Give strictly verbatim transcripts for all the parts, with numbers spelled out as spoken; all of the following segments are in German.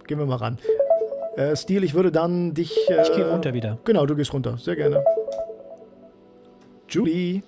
gehen wir mal ran. Äh, Steel, ich würde dann dich... Äh, ich gehe runter wieder. Genau, du gehst runter. Sehr gerne. Julie.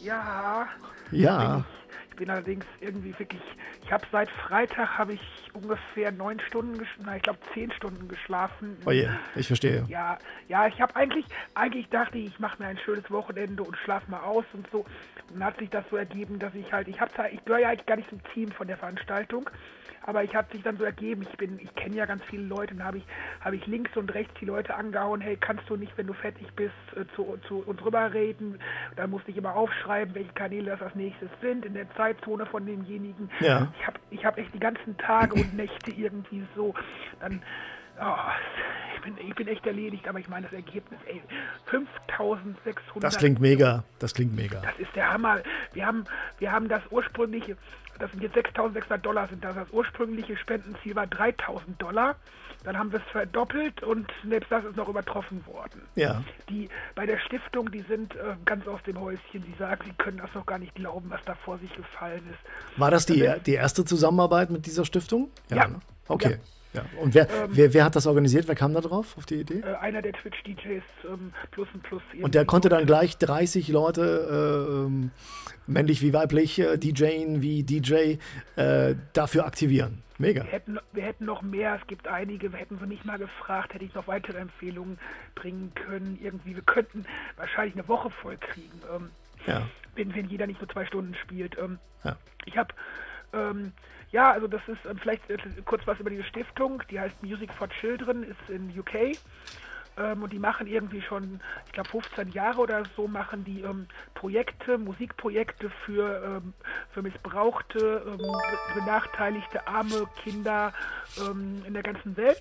Ja. Ja. Ich bin allerdings irgendwie wirklich... Ich habe seit Freitag habe ich ungefähr neun Stunden, nein, ich glaube zehn Stunden geschlafen. Oh je, ich verstehe. Ja, ja, ich habe eigentlich, eigentlich dachte ich, ich mache mir ein schönes Wochenende und schlafe mal aus und so. Und dann hat sich das so ergeben, dass ich halt, ich habe ich gehöre ja eigentlich gar nicht zum Team von der Veranstaltung, aber ich hat sich dann so ergeben, ich bin, ich kenne ja ganz viele Leute und habe ich, habe ich links und rechts die Leute angehauen, hey, kannst du nicht, wenn du fertig bist, äh, zu, zu uns rüber reden? Dann musste ich immer aufschreiben, welche Kanäle das als nächstes sind, in der Zeitzone von demjenigen. Ja. Ich habe ich hab echt die ganzen Tage und Nächte irgendwie so, dann, oh, ich bin, ich bin echt erledigt, aber ich meine das Ergebnis, ey, fünftausendsechshundert. Das klingt mega, das klingt mega. Das ist der Hammer. Wir haben, wir haben das ursprüngliche, das sind jetzt sechstausendsechshundert Dollar sind das, das ursprüngliche Spendenziel war dreitausend Dollar. Dann haben wir es verdoppelt und selbst das ist noch übertroffen worden. Ja. Die bei der Stiftung, die sind äh, ganz aus dem Häuschen, die sagen, sie können das noch gar nicht glauben, was da vor sich gefallen ist. War das die, die erste Zusammenarbeit mit dieser Stiftung? Ja. Ne? Okay. Ja. Ja. Und wer, ähm, wer, wer hat das organisiert? Wer kam da drauf, auf die Idee? Äh, einer der Twitch-D Js, ähm, plus und plus. Und der konnte dann gleich dreißig Leute, äh, ähm, männlich wie weiblich, äh, DJen wie D J, äh, dafür aktivieren. Mega. Wir hätten, wir hätten noch mehr, es gibt einige, wir hätten sie nicht mal gefragt, hätte ich noch weitere Empfehlungen bringen können. Irgendwie, wir könnten wahrscheinlich eine Woche voll kriegen, ähm, ja. wenn, wenn jeder nicht nur zwei Stunden spielt. Ähm, ja. Ich habe... Ähm, Ja, also das ist ähm, vielleicht äh, kurz was über diese Stiftung, die heißt Music for Children, ist in U K ähm, und die machen irgendwie schon, ich glaube fünfzehn Jahre oder so, machen die ähm, Projekte, Musikprojekte für, ähm, für missbrauchte, ähm, benachteiligte, arme Kinder ähm, in der ganzen Welt.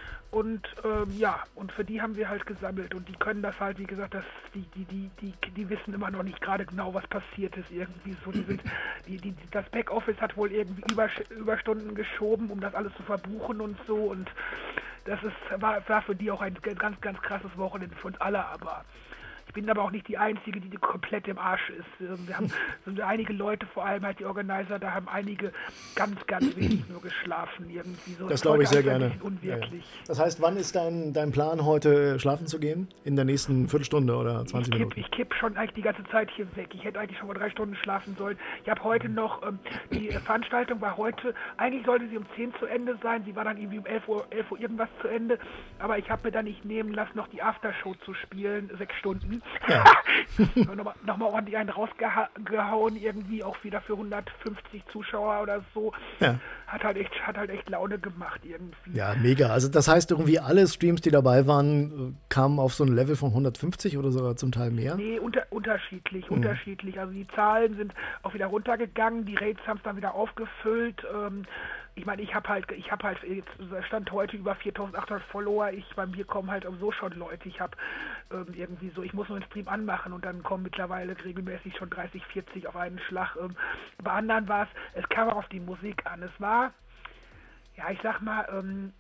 Und ähm, ja, und für die haben wir halt gesammelt und die können das halt, wie gesagt, das, die, die, die, die, die wissen immer noch nicht gerade genau, was passiert ist irgendwie so. Die sind, die, die, das Backoffice hat wohl irgendwie Übers Überstunden geschoben, um das alles zu verbuchen und so. Und das ist, war, war für die auch ein ganz, ganz krasses Wochenende für uns alle, aber ich bin aber auch nicht die Einzige, die komplett im Arsch ist. Wir haben sind einige Leute, vor allem halt die Organizer, da haben einige ganz, ganz wenig nur geschlafen irgendwie so. Das glaube ich sehr gerne. Unwirklich. Ja. Das heißt, wann ist dein, dein Plan, heute schlafen zu gehen? In der nächsten Viertelstunde oder zwanzig ich kipp, Minuten? Ich kipp schon eigentlich die ganze Zeit hier weg. Ich hätte eigentlich schon mal drei Stunden schlafen sollen. Ich habe heute noch, ähm, die Veranstaltung war heute, eigentlich sollte sie um zehn zu Ende sein. Sie war dann irgendwie um elf Uhr, elf Uhr irgendwas zu Ende. Aber ich habe mir dann nicht nehmen lassen, noch die Aftershow zu spielen, sechs Stunden. Ja. nochmal, nochmal ordentlich einen rausgehauen, irgendwie auch wieder für hundertfünfzig Zuschauer oder so. Ja. Hat halt echt, hat halt echt Laune gemacht irgendwie. Ja, mega. Also das heißt, irgendwie alle Streams, die dabei waren, kamen auf so ein Level von hundertfünfzig oder sogar zum Teil mehr? Nee, unter, unterschiedlich, mhm. unterschiedlich. Also die Zahlen sind auch wieder runtergegangen, die Rates haben es dann wieder aufgefüllt. Ähm, ich meine, ich habe halt, ich habe halt, jetzt stand heute über viertausendachthundert Follower. Ich, bei mir kommen halt so schon Leute. Ich habe ähm, irgendwie so, ich muss nur einen Stream anmachen und dann kommen mittlerweile regelmäßig schon dreißig, vierzig auf einen Schlag. Ähm, bei anderen war es, es kam auch auf die Musik an. Es war, ja, ich sag mal, ähm,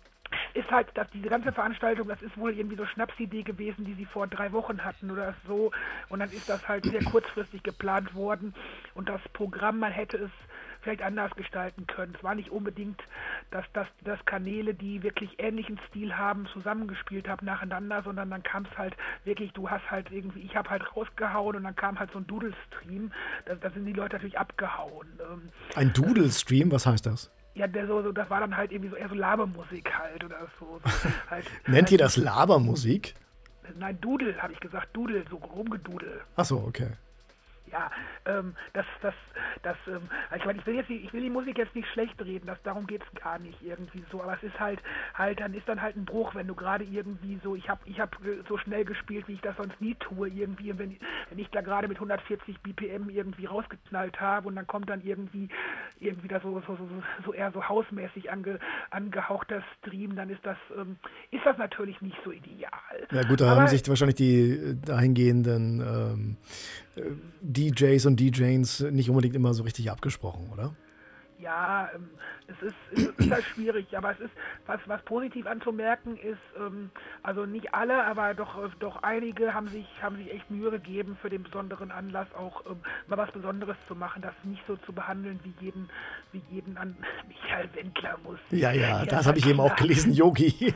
ist halt, dass diese ganze Veranstaltung, das ist wohl irgendwie so Schnapsidee gewesen, die sie vor drei Wochen hatten oder so. Und dann ist das halt sehr kurzfristig geplant worden. Und das Programm, man hätte es vielleicht anders gestalten können. Es war nicht unbedingt, dass, dass, dass Kanäle, die wirklich ähnlichen Stil haben, zusammengespielt haben nacheinander, sondern dann kam es halt wirklich, du hast halt irgendwie, ich habe halt rausgehauen und dann kam halt so ein Doodle-Stream. Da, da sind die Leute natürlich abgehauen. Ein Doodle-Stream, was heißt das? Ja, der so, so, das war dann halt irgendwie so eher so Labermusik halt oder so. so halt, Nennt halt, ihr das Labermusik? Nein, Doodle, habe ich gesagt, Doodle, so rumgedudel. Ach so, okay. Ja, ähm, das, das, das, ähm, also ich meine, ich will jetzt, ich will die Musik jetzt nicht schlecht reden, das, darum geht's gar nicht irgendwie so, aber es ist halt, halt, dann ist dann halt ein Bruch, wenn du gerade irgendwie so, ich habe ich hab so schnell gespielt, wie ich das sonst nie tue, irgendwie, und wenn, wenn ich da gerade mit hundertvierzig B P M irgendwie rausgeknallt habe und dann kommt dann irgendwie, irgendwie da so, so, so, so eher so hausmäßig ange, angehauchter Stream, dann ist das, ähm, ist das natürlich nicht so ideal. Ja gut, da aber haben sich wahrscheinlich die dahingehenden ähm, D Js und D Js nicht unbedingt immer so richtig abgesprochen, oder? Ja, ähm, es ist, es ist halt schwierig, aber es ist, was, was positiv anzumerken ist, ähm, also nicht alle, aber doch, äh, doch einige haben sich, haben sich echt Mühe gegeben, für den besonderen Anlass auch ähm, mal was Besonderes zu machen, das nicht so zu behandeln wie jeden, wie jeden an Michael Wendler muss. Ja, ja, das habe ich eben auch gelesen, Yogi.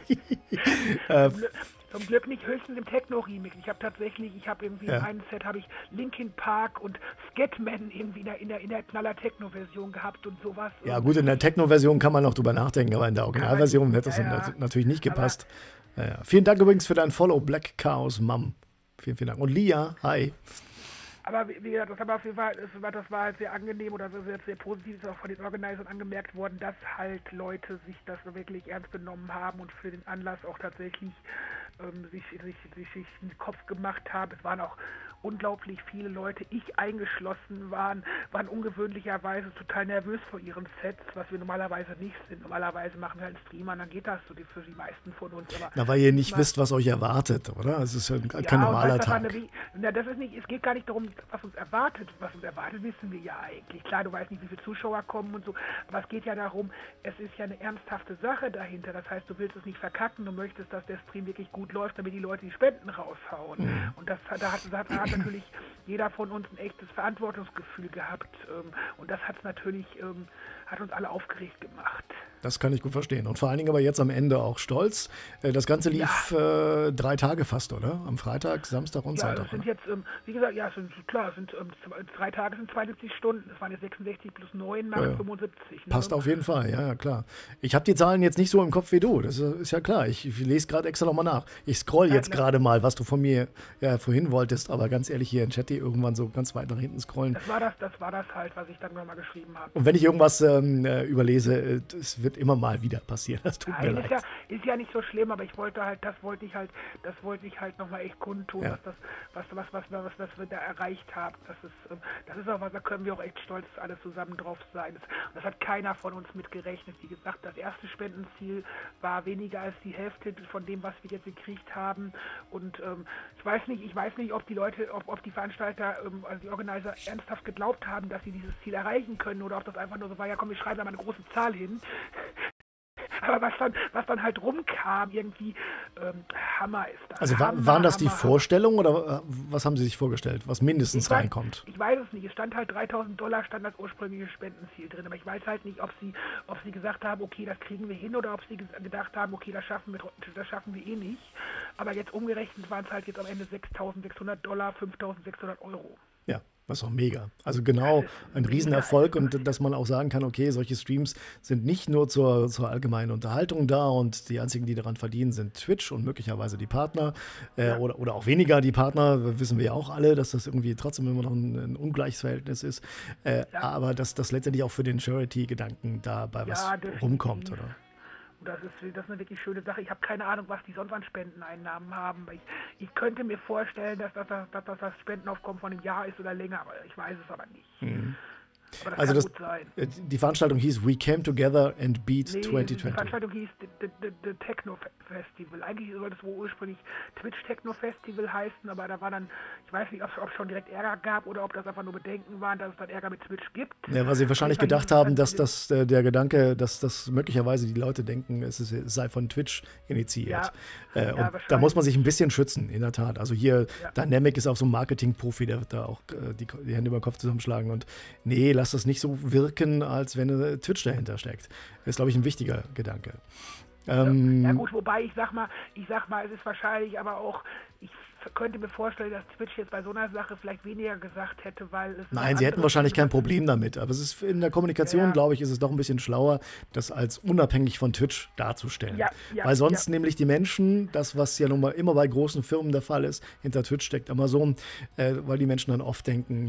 äh, Zum Glück nicht höchstens im Techno-Remix. Ich habe tatsächlich, ich habe irgendwie Ja. in einem Set habe ich Linkin Park und Scatman irgendwie in der, in der, in der Knaller-Techno-Version gehabt und sowas. ja Und gut, in der Techno-Version kann man noch drüber nachdenken, aber in der Originalversion hätte das Ja, ja. nat- natürlich nicht gepasst. Ja, ja. Vielen Dank übrigens für dein Follow, Black Chaos Mom. Vielen, vielen Dank. Und Lia, hi. Aber wie wie gesagt, das, aber auf jeden Fall, das, war, das war halt sehr angenehm oder sehr, sehr positiv, ist auch von den Organisern angemerkt worden, dass halt Leute sich das wirklich ernst genommen haben und für den Anlass auch tatsächlich ähm, sich, sich, sich, sich den Kopf gemacht haben. Es waren auch unglaublich viele Leute, ich eingeschlossen, waren, waren ungewöhnlicherweise total nervös vor ihren Sets, was wir normalerweise nicht sind. Normalerweise machen wir halt einen Streamer und dann geht das so die, für die meisten von uns. Aber Na, weil ihr nicht mal, wisst, was euch erwartet, oder? Es ist ja kein ja, normaler und das, Tag. das, eine, na, das ist nicht, es geht gar nicht darum, was uns erwartet. Was uns erwartet, wissen wir ja eigentlich. Klar, du weißt nicht, wie viele Zuschauer kommen und so, aber es geht ja darum, es ist ja eine ernsthafte Sache dahinter. Das heißt, du willst es nicht verkacken, du möchtest, dass der Stream wirklich gut läuft, damit die Leute die Spenden raushauen. Mhm. Und das, da hat, da hat natürlich jeder von uns ein echtes Verantwortungsgefühl gehabt. Ähm, und das hat es natürlich, ähm, hat uns alle aufgeregt gemacht. Das kann ich gut verstehen. Und vor allen Dingen aber jetzt am Ende auch stolz. Äh, Das Ganze lief ja. äh, drei Tage fast, oder? Am Freitag, Samstag und ja, Sonntag. Es sind oder? jetzt, ähm, wie gesagt, ja, es sind, klar, es sind ähm, drei Tage sind zweiundsiebzig Stunden. Es waren jetzt sechsundsechzig plus neun, machen Ja, ja. fünfundsiebzig. Ne? Passt auf jeden Fall, ja, ja, klar. Ich habe die Zahlen jetzt nicht so im Kopf wie du, das ist, ist ja klar. Ich, ich lese gerade extra nochmal nach. Ich scroll Ja, jetzt klar. gerade mal, was du von mir ja, vorhin wolltest, aber ganz ehrlich, hier in Chatty irgendwann so ganz weit nach hinten scrollen. Das war das, das war das halt, was ich dann nochmal geschrieben habe. Und wenn ich irgendwas ähm, äh, überlese, es wird immer mal wieder passieren. Das tut mir Nein, ist ja, leid. ist ja nicht so schlimm, aber ich wollte halt, das wollte ich halt, das wollte ich halt nochmal echt kundtun, Ja. dass das, was, was, was, was, was, was wir da erreicht haben. Das ist, ähm, das ist auch was, da können wir auch echt stolz alle zusammen drauf sein. Das, das hat keiner von uns mitgerechnet. Wie gesagt, das erste Spendenziel war weniger als die Hälfte von dem, was wir jetzt gekriegt haben. Und ähm, ich weiß nicht, ich weiß nicht, ob die Leute, ob, ob die Veranstalter, ähm, also die Organizer ernsthaft geglaubt haben, dass sie dieses Ziel erreichen können oder ob das einfach nur so war, ja komm, wir schreiben da mal eine große Zahl hin. Aber was dann, was dann halt rumkam, irgendwie ähm, Hammer ist das. Also wa- Hammer, waren das die Hammer, Vorstellungen oder äh, was haben Sie sich vorgestellt, was mindestens Ich weiß, reinkommt? ich weiß es nicht. Es stand halt dreitausend Dollar, stand das ursprüngliche Spendenziel drin. Aber ich weiß halt nicht, ob sie, ob sie gesagt haben, okay, das kriegen wir hin, oder ob sie ges- gedacht haben, okay, das schaffen wir, das schaffen wir eh nicht. Aber jetzt umgerechnet waren es halt jetzt am Ende sechstausendsechshundert Dollar, fünftausendsechshundert Euro. Ja, das ist auch mega. Also genau ein Riesenerfolg und dass man auch sagen kann, okay, solche Streams sind nicht nur zur, zur allgemeinen Unterhaltung da und die einzigen, die daran verdienen, sind Twitch und möglicherweise die Partner äh, Ja. oder, oder auch weniger die Partner, wissen wir ja auch alle, dass das irgendwie trotzdem immer noch ein, ein ungleiches Verhältnis ist, äh, Ja. aber dass das letztendlich auch für den Charity-Gedanken dabei was Ja, definitiv. rumkommt, oder? Und das ist, das ist eine wirklich schöne Sache. Ich habe keine Ahnung, was die sonst an Spendeneinnahmen haben. Ich, ich könnte mir vorstellen, dass das, dass das das Spendenaufkommen von einem Jahr ist oder länger, aber ich weiß es aber nicht. Mhm. Aber das Also kann das, gut sein. äh, die Veranstaltung hieß We Came Together and Beat Nee, zwanzig die zwanzig. Veranstaltung hieß The, the, the, the Techno Festival. Eigentlich sollte es wohl ursprünglich Twitch Techno Festival heißen, aber da war dann, ich weiß nicht, ob es schon direkt Ärger gab oder ob das einfach nur Bedenken waren, dass es dann Ärger mit Twitch gibt. Ja, weil sie wahrscheinlich Auf jeden Fall gedacht hieß es haben, dann dass die- das äh, der Gedanke, dass das möglicherweise die Leute denken, es, ist, es sei von Twitch initiiert. Ja. Äh, Ja, und da wahrscheinlich. muss man sich ein bisschen schützen, in der Tat. Also hier, Ja. Dynamic ist auch so ein Marketing-Profi, der wird da auch äh, die, die Hände über den Kopf zusammenschlagen. Und nee, lass das nicht so wirken, als wenn äh, Twitch dahinter steckt. Das ist, glaube ich, ein wichtiger Gedanke. Ähm, Ja gut, wobei ich sag mal, ich sag mal, es ist wahrscheinlich aber auch, ich f- könnte mir vorstellen, dass Twitch jetzt bei so einer Sache vielleicht weniger gesagt hätte, weil es Nein, sie hätten andere wahrscheinlich kein Themen- Problem damit. Aber es ist in der Kommunikation, Ja. glaube ich, ist es doch ein bisschen schlauer, das als unabhängig von Twitch darzustellen. Ja, ja, Weil sonst ja. nämlich die Menschen, das, was ja nun mal immer bei großen Firmen der Fall ist, hinter Twitch steckt Amazon, äh, weil die Menschen dann oft denken,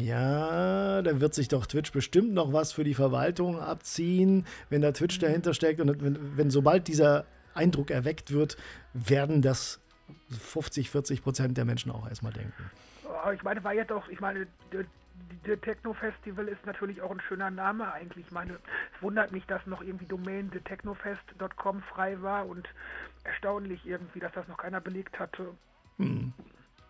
ja, da wird sich doch Twitch bestimmt noch was für die Verwaltung abziehen, wenn da Twitch dahinter steckt. Und wenn, wenn sobald dieser Eindruck erweckt wird, werden das fünfzig, vierzig Prozent der Menschen auch erstmal denken. Oh, ich meine, war jetzt auch, ich meine, der, der Techno-Festival ist natürlich auch ein schöner Name eigentlich. Ich meine, es wundert mich, dass noch irgendwie Domain the technofest Punkt com frei war und erstaunlich irgendwie, dass das noch keiner belegt hatte. Hm.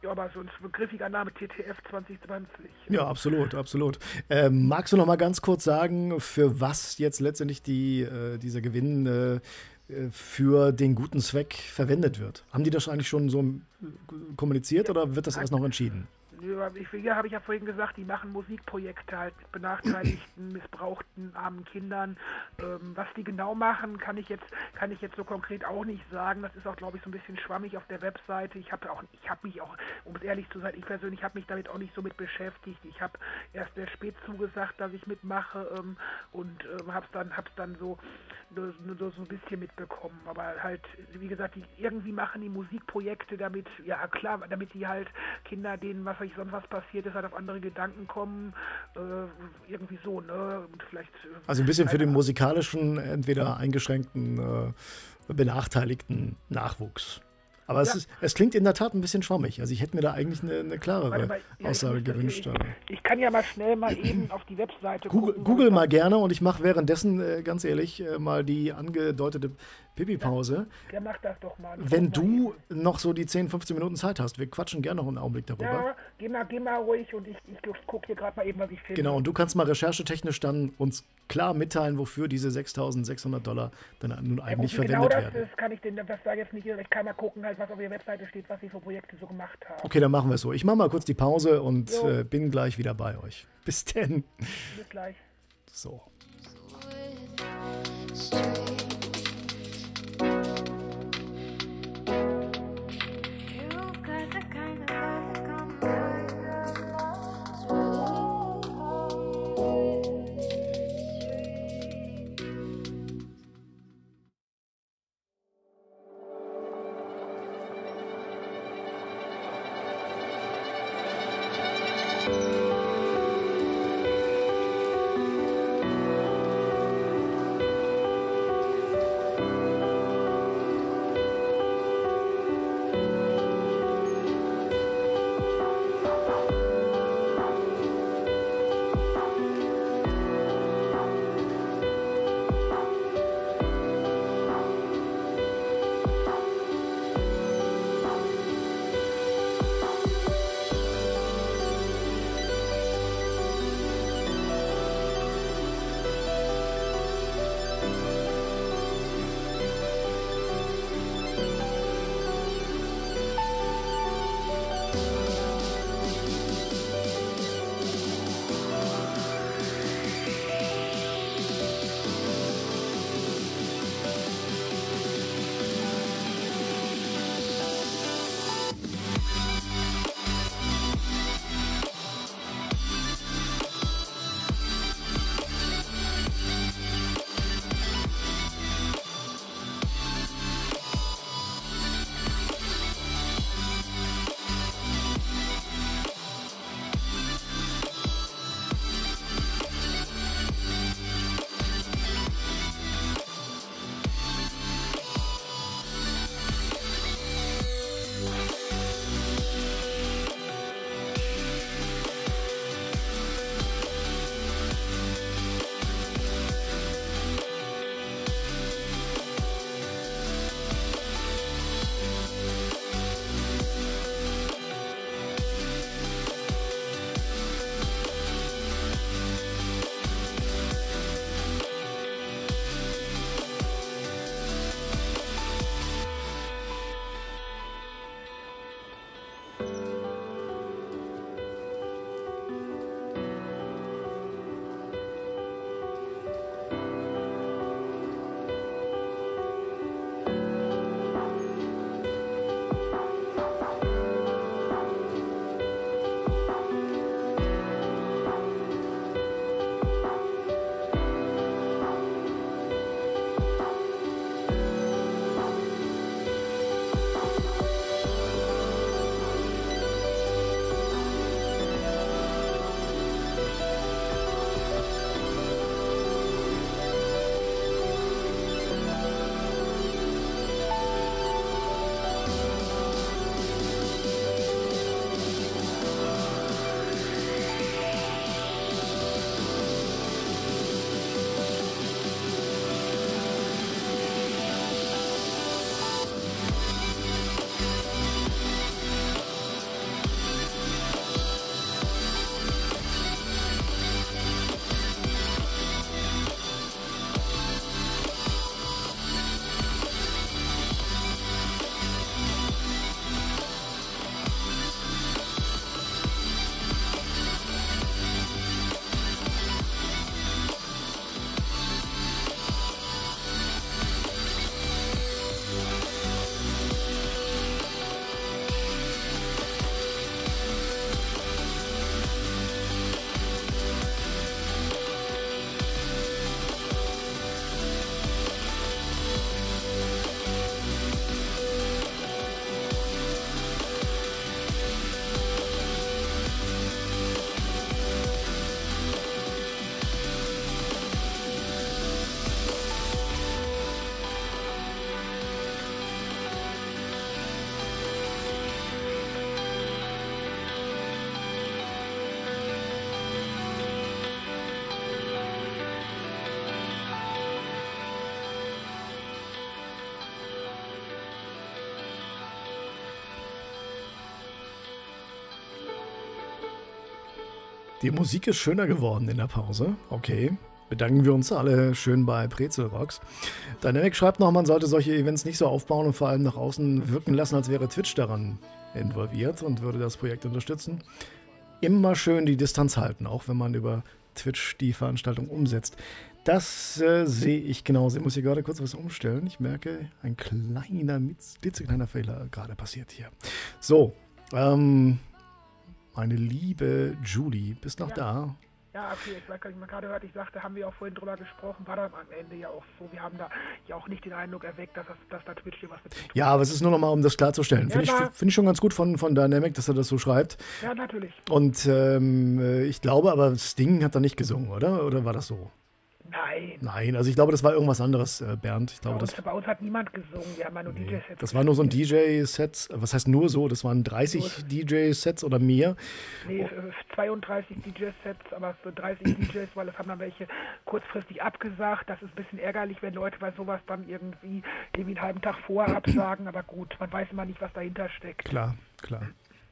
Ja, aber so ein griffiger Name, T T F zwanzig zwanzig. Ja, absolut, absolut. Ähm, magst du noch mal ganz kurz sagen, für was jetzt letztendlich die, äh, dieser Gewinn äh, für den guten Zweck verwendet wird? Haben die das eigentlich schon so äh, kommuniziert oder wird das erst noch entschieden? Ich, ja, habe ich ja vorhin gesagt, die machen Musikprojekte halt mit benachteiligten, missbrauchten, armen Kindern. Ähm, was die genau machen, kann ich jetzt kann ich jetzt so konkret auch nicht sagen. Das ist auch, glaube ich, so ein bisschen schwammig auf der Webseite. Ich habe auch, ich habe mich auch, um es ehrlich zu sein, ich persönlich habe mich damit auch nicht so mit beschäftigt. Ich habe erst sehr spät zugesagt, dass ich mitmache ähm, und ähm, habe es dann, hab's dann so, nur, nur so ein bisschen mitbekommen. Aber halt, wie gesagt, die, irgendwie machen die Musikprojekte damit, ja klar, damit die halt Kinder, denen was ich sonst was passiert ist, halt auf andere Gedanken kommen, äh, irgendwie so, ne, und vielleicht... Äh, also ein bisschen für den musikalischen, entweder eingeschränkten, äh, benachteiligten Nachwuchs. Aber es, ja. ist, es klingt in der Tat ein bisschen schwammig. Also ich hätte mir da eigentlich eine, eine klarere mal, ja, Aussage ich, gewünscht. Ich, ich kann ja mal schnell mal eben auf die Webseite Google, gucken. Google mal gerne und ich mache währenddessen, äh, ganz ehrlich, äh, mal die angedeutete Pipi-Pause. Ja, der macht das doch mal. Wenn mal du eben. noch so die zehn, fünfzehn Minuten Zeit hast, wir quatschen gerne noch einen Augenblick darüber. Ja, geh mal, geh mal ruhig und ich, ich gucke hier gerade mal eben, was ich finde. Genau, und du kannst mal recherchetechnisch dann uns klar mitteilen, wofür diese sechstausendsechshundert Dollar dann nun eigentlich ja, gut, verwendet genau werden. das ist, kann ich denn, das da jetzt nicht, ich kann mal gucken, halt, was auf ihrer Webseite steht, was sie für Projekte so gemacht haben. Okay, dann machen wir es so. Ich mache mal kurz die Pause und Jo. äh, bin gleich wieder bei euch. Bis denn. Bis gleich. So. Die Musik ist schöner geworden in der Pause. Okay. Bedanken wir uns alle schön bei Brezel Rocks. Dynamic schreibt noch, man sollte solche Events nicht so aufbauen und vor allem nach außen wirken lassen, als wäre Twitch daran involviert und würde das Projekt unterstützen. Immer schön die Distanz halten, auch wenn man über Twitch die Veranstaltung umsetzt. Das äh, sehe ich genauso. Ich muss hier gerade kurz was umstellen. Ich merke, ein kleiner, klitzekleiner Fehler gerade passiert hier. So, ähm, meine liebe Julie, bist noch ja. da? Ja, okay, ich weiß gar nicht, man gerade hört, ich sagte, haben wir auch vorhin drüber gesprochen, war dann am Ende ja auch so, wir haben da ja auch nicht den Eindruck erweckt, dass, das, dass da Twitch hier was mit tut. Ja, aber es ist nur nochmal, um das klarzustellen. Ja, Finde ich, find ich schon ganz gut von, von Dynamic, dass er das so schreibt. Ja, natürlich. Und ähm, ich glaube aber, Sting hat da nicht gesungen, oder? Oder war das so? Nein. Nein, also ich glaube, das war irgendwas anderes, äh, Bernd. Ich glaube, bei, uns, das, bei uns hat niemand gesungen, wir haben ja nur nee, D J-Sets. Das war nur so ein D J-Set, was heißt nur so? Das waren dreißig D J-Sets oder mehr? Nee, zweiunddreißig D J-Sets, aber so dreißig D Js, weil es haben dann welche kurzfristig abgesagt. Das ist ein bisschen ärgerlich, wenn Leute bei sowas dann irgendwie, irgendwie einen halben Tag vorher absagen, aber gut, man weiß immer nicht, was dahinter steckt. Klar, klar.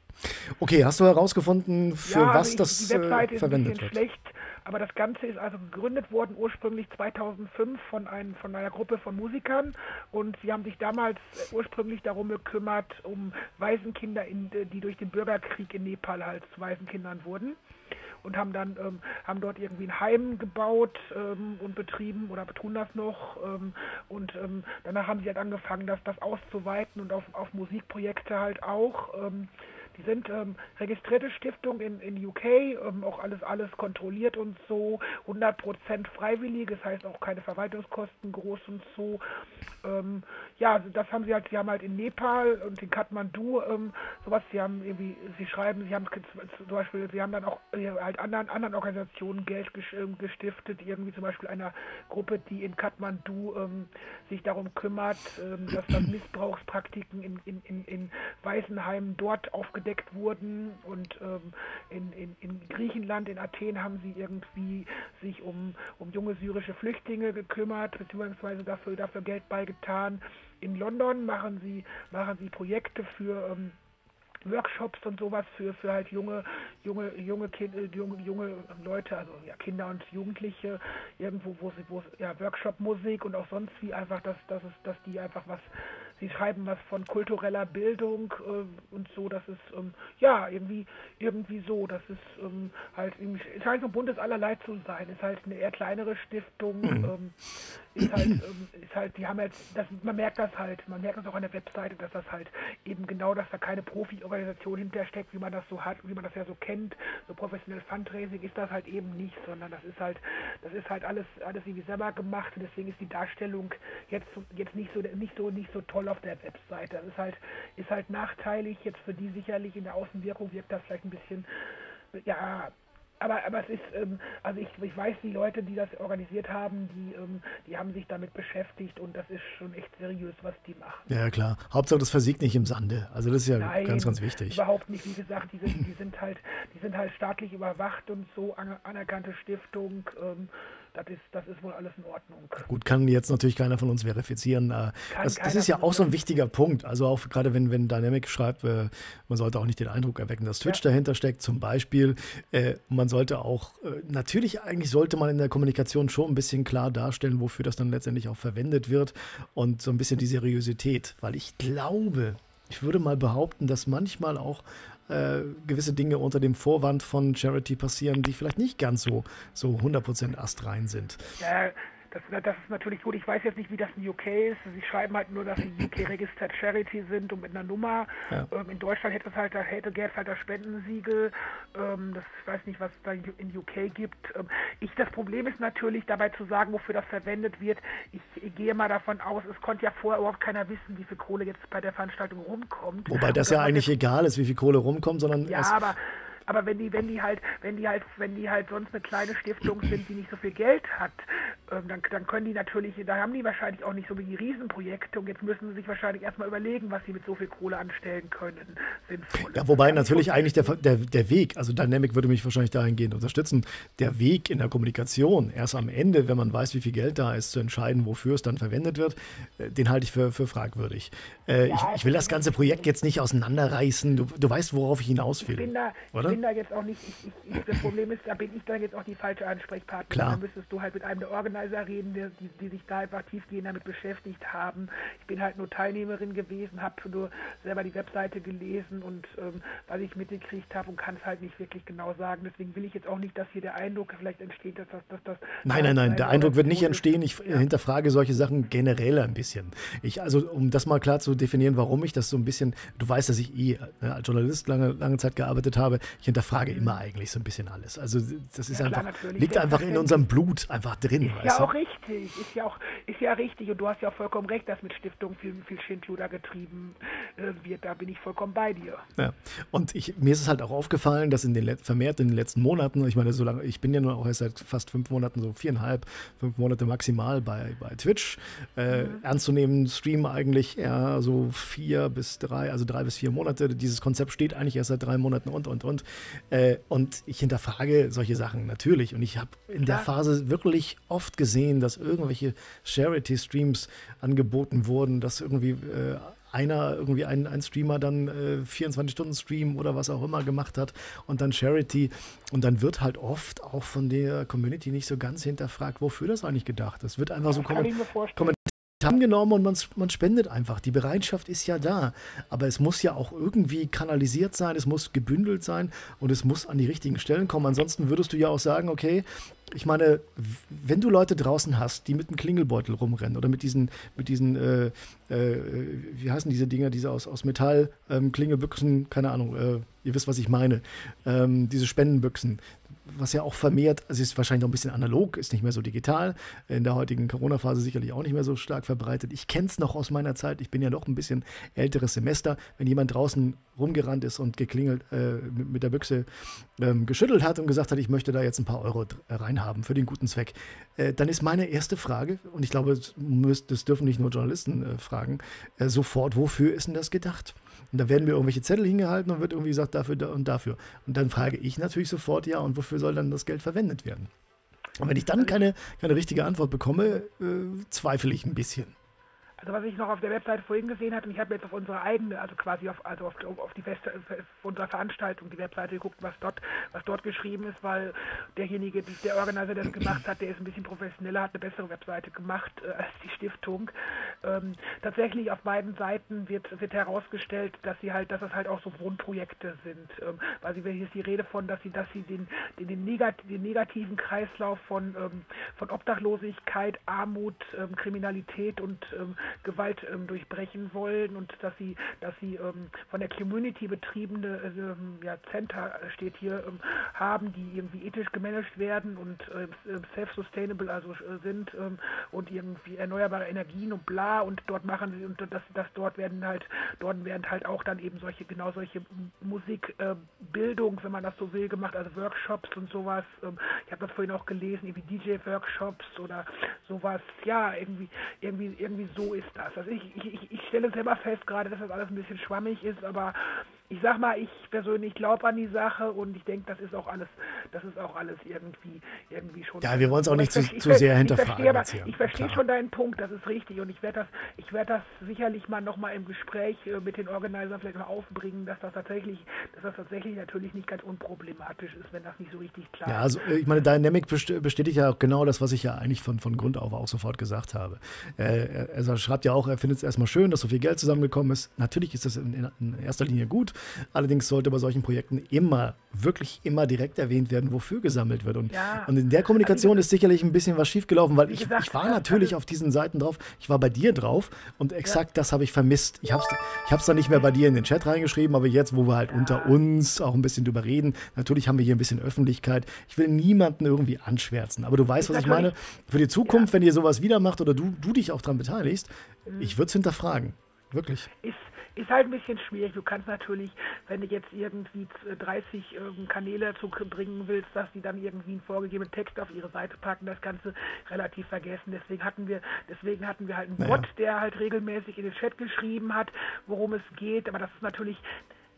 Okay, hast du herausgefunden, für ja, was also ich, das die Webseite äh, verwendet ist ein bisschen wird? Schlecht, aber das Ganze ist also gegründet worden ursprünglich zweitausendfünf von, ein, von einer Gruppe von Musikern und sie haben sich damals ursprünglich darum gekümmert, um Waisenkinder, in, die durch den Bürgerkrieg in Nepal halt zu Waisenkindern wurden. Und haben dann ähm, haben dort irgendwie ein Heim gebaut ähm, und betrieben oder tun das noch. Ähm, und ähm, danach haben sie halt angefangen, das, das auszuweiten und auf, auf Musikprojekte halt auch. Ähm, Die sind ähm, registrierte Stiftung in, in U K, ähm, auch alles alles kontrolliert und so, hundert Prozent freiwillig, das heißt auch keine Verwaltungskosten groß und so. Ähm, ja, also das haben sie halt, sie haben halt in Nepal und in Kathmandu ähm, sowas, sie haben irgendwie, sie schreiben, sie haben zum Beispiel, sie haben dann auch äh, halt anderen anderen Organisationen Geld gestiftet, irgendwie zum Beispiel einer Gruppe, die in Kathmandu ähm, sich darum kümmert, ähm, dass das Missbrauchspraktiken in, in, in, in Waisenheimen dort aufgedeckt wurden und ähm, in, in, in Griechenland, in Athen haben sie irgendwie sich um, um junge syrische Flüchtlinge gekümmert, beziehungsweise dafür, dafür Geld beigetan. In London machen sie, machen sie Projekte für ähm, Workshops und sowas für, für halt junge, junge, junge, kind, junge, junge Leute, also ja, Kinder und Jugendliche, irgendwo, wo sie, wo ja, Workshop-Musik und auch sonst wie einfach, dass, dass es, dass die einfach was, sie schreiben was von kultureller Bildung äh, und so, das ist, ähm, ja, irgendwie, irgendwie so, das ist ähm, halt, es scheint so ein buntes allerlei zu sein, ist halt eine eher kleinere Stiftung, Mhm. ähm, ist halt, ähm, ist halt, die haben jetzt, das, man merkt das halt, man merkt das auch an der Webseite, dass das halt eben genau, dass da keine Profi-Organisation hintersteckt, wie man das so hat, wie man das ja so kennt, so professionell Fundraising ist das halt eben nicht, sondern das ist halt, das ist halt alles, alles irgendwie selber gemacht und deswegen ist die Darstellung jetzt, jetzt nicht so, nicht so, nicht so toll auf der Webseite. Das ist halt, ist halt nachteilig, jetzt für die sicherlich in der Außenwirkung wirkt das vielleicht ein bisschen, ja, aber, aber es ist, ähm, also ich, ich weiß, die Leute, die das organisiert haben, die, ähm, die haben sich damit beschäftigt und das ist schon echt seriös, was die machen. Ja, klar. Hauptsache, das versiegt nicht im Sande. Also das ist ja Nein, ganz, ganz wichtig. Überhaupt nicht. Wie gesagt, die sind, die sind halt, die sind halt staatlich überwacht und so, anerkannte Stiftung. Ähm, das ist, das ist wohl alles in Ordnung. Gut, kann jetzt natürlich keiner von uns verifizieren. Äh, Das, das ist ja von auch uns so ein wichtiger Punkt. Also auch gerade wenn, wenn Dynamic schreibt, äh, man sollte auch nicht den Eindruck erwecken, dass Twitch Ja. dahinter steckt, zum Beispiel. Äh, Man sollte auch, äh, natürlich eigentlich sollte man in der Kommunikation schon ein bisschen klar darstellen, wofür das dann letztendlich auch verwendet wird und so ein bisschen die Seriosität. Weil ich glaube, ich würde mal behaupten, dass manchmal auch äh, gewisse Dinge unter dem Vorwand von Charity passieren, die vielleicht nicht ganz so, so hundert Prozent astrein sind. Ja, das, das ist natürlich gut. Ich weiß jetzt nicht, wie das in U K ist. Sie schreiben halt nur, dass sie U K Registered Charity sind und mit einer Nummer. Ja. Ähm, in Deutschland hätte es halt, da hätte Geld halt das Spendensiegel. Ähm, das, ich weiß nicht, was es da in U K gibt. Ähm, ich, das Problem ist natürlich, dabei zu sagen, wofür das verwendet wird. Ich, ich gehe mal davon aus, es konnte ja vorher überhaupt keiner wissen, wie viel Kohle jetzt bei der Veranstaltung rumkommt. Wobei das Und ja eigentlich egal ist, wie viel Kohle rumkommt, sondern ja, es, aber aber wenn die, wenn die halt, wenn die halt, wenn die halt sonst eine kleine Stiftung sind, die nicht so viel Geld hat, ähm, dann, dann können die natürlich, da haben die wahrscheinlich auch nicht so wie Riesenprojekte und jetzt müssen sie sich wahrscheinlich erstmal überlegen, was sie mit so viel Kohle anstellen können. Sinnvoll. ja, wobei natürlich eigentlich der, der, der Weg, also Dynamic würde mich wahrscheinlich dahingehend unterstützen, der Weg in der Kommunikation, erst am Ende, wenn man weiß, wie viel Geld da ist, zu entscheiden, wofür es dann verwendet wird, äh, den halte ich für, für fragwürdig. Äh, Ja, ich, ich will das ganze Projekt jetzt nicht auseinanderreißen, du, du weißt, worauf ich hinaus will, Ich bin da, oder? ich bin bin da jetzt auch nicht, ich, ich, ich, das Problem ist, da bin ich dann jetzt auch die falsche Ansprechpartnerin. Klar. Dann müsstest du halt mit einem der Organizer reden, die, die, die sich da einfach tiefgehend damit beschäftigt haben. Ich bin halt nur Teilnehmerin gewesen, habe nur selber die Webseite gelesen und ähm, was ich mitgekriegt habe und kann es halt nicht wirklich genau sagen. Deswegen will ich jetzt auch nicht, dass hier der Eindruck vielleicht entsteht, dass das... Dass das nein, nein, nein, der Eindruck wird nicht entstehen. Ich ja. hinterfrage solche Sachen generell ein bisschen. Ich, also um das mal klar zu definieren, warum ich das so ein bisschen, du weißt, dass ich eh ne, als Journalist lange, lange Zeit gearbeitet habe, ich hinterfrage immer eigentlich so ein bisschen alles. Also das ist ja, einfach, klar, liegt einfach in unserem Blut einfach drin. Ist weißt ja du? auch richtig, ist ja auch, ist ja richtig und du hast ja auch vollkommen recht, dass mit Stiftung viel, viel Schindluder getrieben äh, wird, da bin ich vollkommen bei dir. Ja. Und ich, mir ist es halt auch aufgefallen, dass in den vermehrt in den letzten Monaten, ich meine, so lange, ich bin ja nur auch erst seit fast fünf Monaten, so viereinhalb, fünf Monate maximal bei, bei Twitch, äh, mhm. ernstzunehmen Stream eigentlich eher so vier bis drei, also drei bis vier Monate. Dieses Konzept steht eigentlich erst seit drei Monaten und, und, und. Äh, und ich hinterfrage solche Sachen natürlich. Und ich habe in der ja. Phase wirklich oft gesehen, dass irgendwelche Charity-Streams angeboten wurden, dass irgendwie äh, einer, irgendwie ein, ein Streamer dann äh, vierundzwanzig-Stunden-Stream oder was auch immer gemacht hat und dann Charity. Und dann wird halt oft auch von der Community nicht so ganz hinterfragt, wofür das eigentlich gedacht ist. Es wird einfach so kommen. Genommen und man, man spendet einfach. Die Bereitschaft ist ja da. Aber es muss ja auch irgendwie kanalisiert sein, es muss gebündelt sein und es muss an die richtigen Stellen kommen. Ansonsten würdest du ja auch sagen, okay, ich meine, wenn du Leute draußen hast, die mit einem Klingelbeutel rumrennen oder mit diesen, mit diesen äh, äh, wie heißen diese Dinger, diese aus, aus Metall, ähm, Klingelbüchsen, keine Ahnung, äh, ihr wisst, was ich meine, ähm, diese Spendenbüchsen, was ja auch vermehrt, also ist wahrscheinlich noch ein bisschen analog, ist nicht mehr so digital, in der heutigen Corona-Phase sicherlich auch nicht mehr so stark verbreitet. Ich kenne es noch aus meiner Zeit, ich bin ja noch ein bisschen älteres Semester, wenn jemand draußen rumgerannt ist und geklingelt, äh, mit, mit der Büchse ähm, geschüttelt hat und gesagt hat, ich möchte da jetzt ein paar Euro reinhaben für den guten Zweck, äh, dann ist meine erste Frage, und ich glaube, das, müsst, das dürfen nicht nur Journalisten äh, fragen, äh, sofort, wofür ist denn das gedacht? Und da werden mir irgendwelche Zettel hingehalten und wird irgendwie gesagt, dafür da und dafür. Und dann frage ich natürlich sofort, ja, und wofür soll dann das Geld verwendet werden? Und wenn ich dann keine, keine richtige Antwort bekomme, äh, zweifle ich ein bisschen. Also was ich noch auf der Webseite vorhin gesehen hatte, und ich habe jetzt auf unsere eigene, also quasi auf, also auf, auf die Feste, auf unserer Veranstaltung, die Webseite geguckt, was dort, was dort geschrieben ist, weil derjenige, der Organizer, der das gemacht hat, der ist ein bisschen professioneller, hat eine bessere Webseite gemacht äh, als die Stiftung. Ähm, tatsächlich auf beiden Seiten wird, wird herausgestellt, dass sie halt, dass das halt auch so Wohnprojekte sind. Ähm, weil sie, hier ist die Rede von, dass sie, dass sie den, den, den, negat, den negativen Kreislauf von, ähm, von Obdachlosigkeit, Armut, ähm, Kriminalität und ähm, Gewalt ähm, durchbrechen wollen und dass sie, dass sie ähm, von der Community betriebene ähm, ja, Center steht hier, ähm, haben, die irgendwie ethisch gemanagt werden und äh, self-sustainable also äh, sind ähm, und irgendwie erneuerbare Energien und bla und dort machen sie und das, das dort werden halt, dort werden halt auch dann eben solche, genau solche Musikbildung, äh, wenn man das so will, gemacht, also Workshops und sowas. Ähm, ich habe das vorhin auch gelesen, irgendwie D J-Workshops oder sowas, ja, irgendwie, irgendwie, irgendwie so ist das. Also ich, ich, ich stelle selber fest gerade, dass das alles ein bisschen schwammig ist, aber ich sag mal, ich persönlich glaube an die Sache und ich denke, das ist auch alles, das ist auch alles irgendwie, irgendwie schon. Ja, wir wollen es auch nicht zu, ich, zu sehr hinterfragen. Ich verstehe, ich verstehe schon deinen Punkt, das ist richtig und ich werde das, ich werde das sicherlich mal nochmal im Gespräch mit den Organisern vielleicht mal aufbringen, dass das tatsächlich, dass das tatsächlich natürlich nicht ganz unproblematisch ist, wenn das nicht so richtig klar ist. Ja, also ich meine, Dynamic bestätigt ja auch genau das, was ich ja eigentlich von, von Grund auf auch sofort gesagt habe. Äh, er schreibt ja auch, er findet es erstmal schön, dass so viel Geld zusammengekommen ist. Natürlich ist das in, in erster Linie gut. Allerdings sollte bei solchen Projekten immer, wirklich immer direkt erwähnt werden, wofür gesammelt wird. Und, ja. und in der Kommunikation also, ist sicherlich ein bisschen was schiefgelaufen, weil ich, gesagt, ich war natürlich auf diesen Seiten drauf, ich war bei dir drauf und exakt ja. das habe ich vermisst. Ich habe es ich hab's dann nicht mehr bei dir in den Chat reingeschrieben, aber jetzt, wo wir halt ja. unter uns auch ein bisschen drüber reden, natürlich haben wir hier ein bisschen Öffentlichkeit. Ich will niemanden irgendwie anschwärzen, aber du weißt, was ich meine. Für die Zukunft, ja. wenn ihr sowas wieder macht oder du, du dich auch daran beteiligst, mhm. ich würde es hinterfragen. Wirklich. Ist Ist halt ein bisschen schwierig. Du kannst natürlich, wenn du jetzt irgendwie dreißig ähm, Kanäle dazu bringen willst, dass die dann irgendwie einen vorgegebenen Text auf ihre Seite packen, das Ganze relativ vergessen. Deswegen hatten wir, deswegen hatten wir halt einen naja. Bot, der halt regelmäßig in den Chat geschrieben hat, worum es geht. Aber das ist natürlich,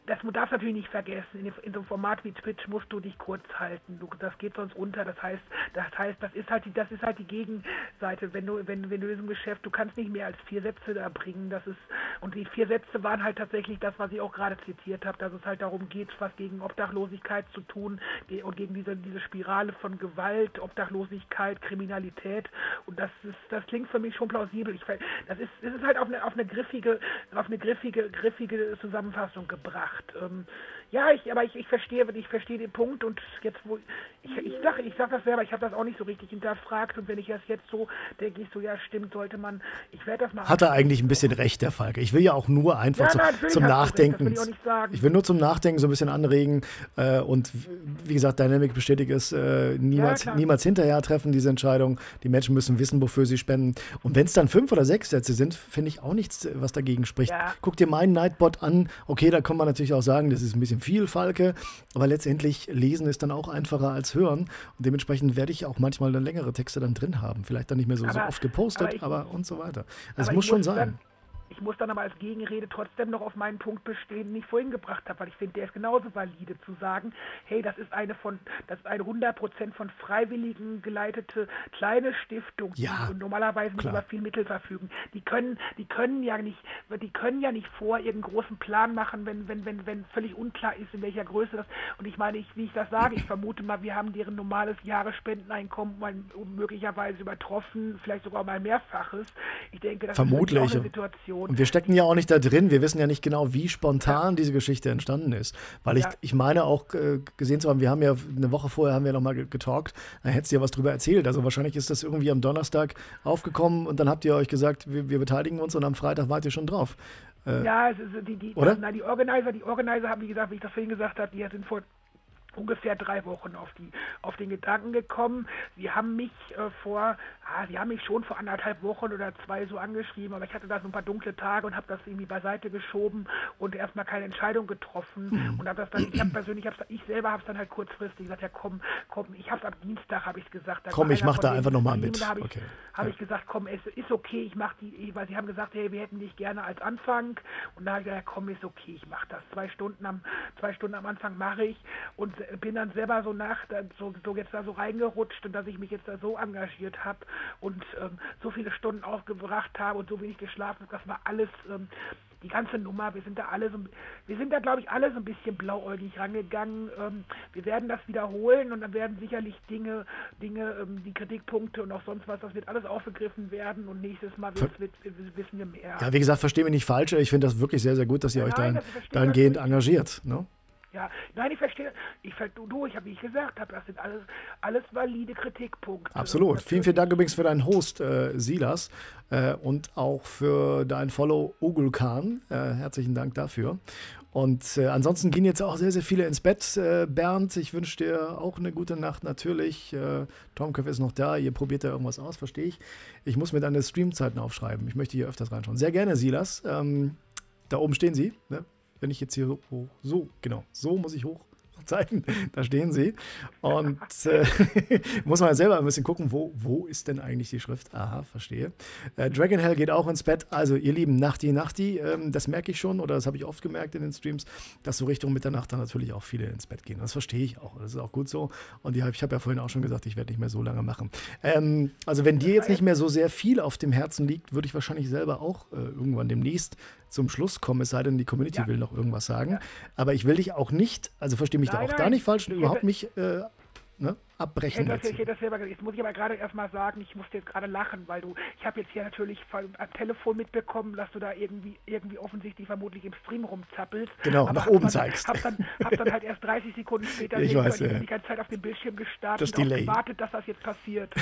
das du darfst natürlich nicht vergessen, in, in so einem Format wie Twitch musst du dich kurz halten. Du, das geht sonst unter. Das heißt, das heißt, das ist halt die, das ist halt die Gegenseite. Wenn du, wenn, wenn du in diesem Geschäft, du kannst nicht mehr als vier Sätze da bringen. Das ist, und die vier Sätze waren halt tatsächlich das, was ich auch gerade zitiert habe, dass es halt darum geht, was gegen Obdachlosigkeit zu tun und gegen diese, diese Spirale von Gewalt, Obdachlosigkeit, Kriminalität. Und das ist, das klingt für mich schon plausibel. Ich, das ist, es ist halt auf eine, auf eine griffige, auf eine griffige, griffige Zusammenfassung gebracht. Ähm, ja, ich, aber ich, ich verstehe, ich verstehe den Punkt und jetzt, wo ich, ich sage, ich sage das selber, ich habe das auch nicht so richtig hinterfragt und wenn ich das jetzt so denke, ich so, ja, stimmt, sollte man, ich werde das mal. Hat er eigentlich ein bisschen recht, der Falke. Ich will ja auch nur einfach ja, zu, nein, zum Nachdenken. Recht, das will ich, auch nicht sagen. Ich will nur zum Nachdenken so ein bisschen anregen äh, und wie gesagt, Dynamic bestätigt es, äh, niemals, ja, niemals hinterher treffen diese Entscheidung. Die Menschen müssen wissen, wofür sie spenden. Und wenn es dann fünf oder sechs Sätze sind, finde ich auch nichts, was dagegen spricht. Ja. Guck dir meinen Nightbot an. Okay, da kann man natürlich auch sagen, das ist ein bisschen viel, Falke, aber letztendlich lesen ist dann auch einfacher als hören und dementsprechend werde ich auch manchmal dann längere Texte dann drin haben. Vielleicht dann nicht mehr so, aber, so oft gepostet, aber, ich, aber und so weiter. Also es muss muss schon sein. Dann, ich muss dann aber als Gegenrede trotzdem noch auf meinen Punkt bestehen, den ich vorhin gebracht habe, weil ich finde, der ist genauso valide zu sagen, hey, das ist eine von, das ist eine hundert Prozent von Freiwilligen geleitete kleine Stiftung, ja, die normalerweise nicht über viel Mittel verfügen. Die können, die können ja nicht, die können ja nicht vor irgendeinen großen Plan machen, wenn, wenn, wenn, wenn völlig unklar ist, in welcher Größe das. Und ich meine, ich, wie ich das sage, ich vermute mal, wir haben deren normales Jahresspendeneinkommen mal möglicherweise übertroffen, vielleicht sogar mal mehrfaches. Ich denke, das Vermutlich. ist auch eine Situation. Und wir stecken ja auch nicht da drin. Wir wissen ja nicht genau, wie spontan ja. diese Geschichte entstanden ist. Weil ich, ja. ich meine auch äh, gesehen zu haben, wir haben ja eine Woche vorher haben wir nochmal getalkt, da hättest du ja was drüber erzählt. Also wahrscheinlich ist das irgendwie am Donnerstag aufgekommen und dann habt ihr euch gesagt, wir, wir beteiligen uns und am Freitag wart ihr schon drauf. Äh, ja, es ist, die, die, oder? Na, die Organizer, die Organizer haben, wie gesagt, wie ich das vorhin gesagt habe, die sind vor ungefähr drei Wochen auf die auf den Gedanken gekommen. Sie haben mich äh, vor, ah, sie haben mich schon vor anderthalb Wochen oder zwei so angeschrieben, aber ich hatte da so ein paar dunkle Tage und habe das irgendwie beiseite geschoben und erstmal keine Entscheidung getroffen mhm. und habe das dann, ich habe persönlich, hab's, ich selber habe es dann halt kurzfristig gesagt, ja komm, komm, ich habe es am Dienstag, habe ich gesagt. Komm, ich mache da einfach nochmal mit. Da habe ich, okay. hab ja. ich gesagt, komm, es ist okay, ich mache die, weil sie haben gesagt, hey, wir hätten dich gerne als Anfang und da habe ich gesagt, ja, komm, ist okay, ich mache das. Zwei Stunden am, zwei Stunden am Anfang mache ich und bin dann selber so nach, so, so jetzt da so reingerutscht und dass ich mich jetzt da so engagiert habe und ähm, so viele Stunden aufgebracht habe und so wenig geschlafen habe, das war alles, ähm, die ganze Nummer, wir sind da alle so, wir sind da glaube ich alle so ein bisschen blauäugig rangegangen, ähm, wir werden das wiederholen und dann werden sicherlich Dinge, Dinge, ähm, die Kritikpunkte und auch sonst was, das wird alles aufgegriffen werden und nächstes Mal wird, wird, wissen wir mehr. Ja, wie gesagt, verstehe mich nicht falsch, ich finde das wirklich sehr, sehr gut, dass ihr ja, euch nein, dahin, dahingehend engagiert, ne? Ja, nein, ich verstehe, ich du, du ich habe, wie ich gesagt habe, das sind alles, alles valide Kritikpunkte. Absolut. Vielen, vielen Dank übrigens für deinen Host, äh, Silas, äh, und auch für dein Follow, Ugulkan. Äh, herzlichen Dank dafür. Und äh, ansonsten gehen jetzt auch sehr, sehr viele ins Bett. Äh, Bernd, ich wünsche dir auch eine gute Nacht natürlich. Äh, Tomköff ist noch da, ihr probiert da irgendwas aus, verstehe ich. Ich muss mir deine Streamzeiten aufschreiben. Ich möchte hier öfters reinschauen. Sehr gerne, Silas. Ähm, da oben stehen sie, ne? Wenn ich jetzt hier hoch, hoch, so, genau, so muss ich hoch zeigen, da stehen sie. Und äh, muss man selber ein bisschen gucken, wo, wo ist denn eigentlich die Schrift? Aha, verstehe. Äh, Dragon Hell geht auch ins Bett. Also, ihr Lieben, Nachti, Nachti, ähm, das merke ich schon, oder das habe ich oft gemerkt in den Streams, dass so Richtung Mitternacht dann natürlich auch viele ins Bett gehen. Das verstehe ich auch. Das ist auch gut so. Und die, ich habe ja vorhin auch schon gesagt, ich werde nicht mehr so lange machen. Ähm, also, wenn dir jetzt nicht mehr so sehr viel auf dem Herzen liegt, würde ich wahrscheinlich selber auch äh, irgendwann demnächst zum Schluss kommen, es sei denn, die Community ja. will noch irgendwas sagen. Ja. Aber ich will dich auch nicht, also verstehe mich nein, da auch nein. da nicht falsch und überhaupt nicht äh, ne, abbrechen. Das, ich, das selber, jetzt muss ich aber gerade erstmal sagen, ich musste jetzt gerade lachen, weil du, ich habe jetzt hier natürlich am Telefon mitbekommen, dass du da irgendwie, irgendwie offensichtlich vermutlich im Stream rumzappelst. Genau, nach oben dann, zeigst. Hab dann, hab dann halt erst dreißig Sekunden später ich weiß, ja. die ganze Zeit auf dem Bildschirm gestartet das und Delay. gewartet, dass das jetzt passiert.